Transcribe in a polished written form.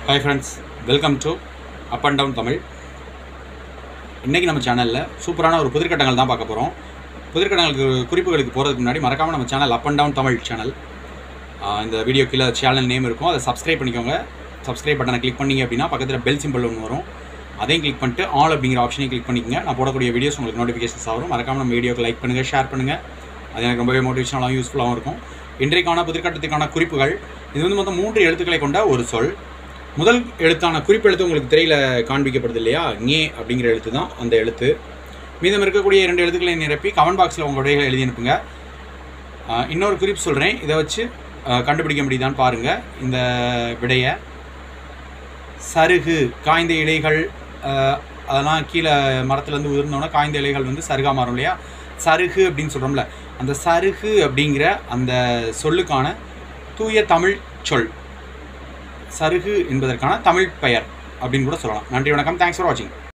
Hi friends, welcome to Up and Down Tamil. இன்னைக்கு நம்ம சேனல்ல சூப்பரான ஒரு புதிர்கட்டங்கள் தான் பார்க்க போறோம். புதிர்கட்டங்களுக்கு குறிப்புகளுக்கு போறதுக்கு முன்னாடி மறக்காம நம்ம channel Up and Down Tamil channel இந்த வீடியோ கீழ சேனல் நேம் இருக்கும். அதை Subscribe பண்ணிக்கோங்க. Subscribe பட்டனை கிளிக் பண்ணீங்க அப்படினா பக்கத்துல பெல் சிம்பல் ஒன்னு வரும். அதையும் கிளிக் பண்ணிட்டு ஆல் அப்படிங்கற ஆப்ஷனை கிளிக் பண்ணிக்கங்க. நான் போடக்கூடிய வீடியோஸ் உங்களுக்கு நோட்டிஃபிகேஷன்ஸ் வரும். மறக்காம நம்ம வீடியோக்கு லைக் பண்ணுங்க, ஷேர் பண்ணுங்க. அது எனக்கு ரொம்பவே மோட்டிவேஷனலாகவும் யூஸ்ஃபுல்லாகவும் இருக்கும். இன்றைக்கான புதிர்கட்டத்துக்கான குறிப்புகள் இது வந்து மொத்தம் 3 எழுத்துக்களை கொண்ட ஒரு சொல். முதல் எழுத்தான குறிப்பு எழுத்து உங்களுக்கு திரையில காண்பிக்கப்படுது இல்லையா? ஞே அப்படிங்கிற எழுத்து தான் அந்த எழுத்து. மீதம் இருக்கக்கூடிய 2 எழுத்துக்களை நிரப்பி கமெண்ட் பாக்ஸ்ல உங்க விடைகளை எழுதி அனுப்புங்க. இன்னொரு குறிப்பு சொல்றேன். இதை வச்சு கண்டுபிடிக்க முடியுதான்னு பாருங்க. இந்த விடைய சருகு காய்ந்த இலைகள் அதெல்லாம் கீழே மரத்துல இருந்து உதிர்ந்தோன்னா காய்ந்த இலைகள் வந்து சருகா மாறும் இல்லையா? சருகு அப்படின்னு சொல்றோம்ல, அந்த சருகு அப்படிங்கிற அந்த சொல்லுக்கான தூய தமிழ் சொல் சருகு என்பதற்கான தமிழ் பெயர் அப்படின்னு கூட சொல்லலாம். நன்றி, வணக்கம். தேங்க்ஸ் ஃபார் வாட்சிங்.